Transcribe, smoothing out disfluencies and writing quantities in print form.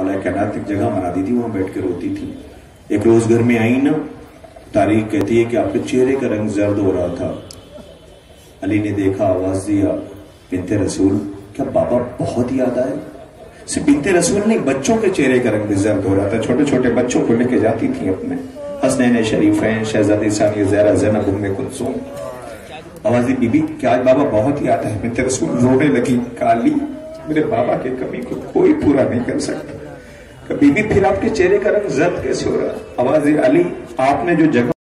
माला कायनात एक जगह मनाती थी, वहां बैठ के रोती थी। एक रोज घर में आई ना, तारीख कहती है कि आपके चेहरे का रंग जर्द हो रहा था। अली ने देखा, आवाज दिया, बिन्ते रसूल, क्या बाबा बहुत याद आए? सिर्फ बिन्ते रसूल नहीं, बच्चों के चेहरे का रंग भी जर्द हो रहा था। छोटे छोटे बच्चों को लेके जाती थी अपने, हसनैन शरीफैन, शहजादी सानिया ज़हरा, ज़ैनब, उम्मे कुलसूम। आवाज दी, बीबी क्या आज बाबा बहुत याद है? बिन्ते रसूल रोने लगी, काली, मेरे बाबा की कमी को कोई पूरा नहीं कर सकता। बीबी फिर आपके चेहरे का रंग जर्द कैसे हो रहा? आवाज दी, अली, आपने जो जगह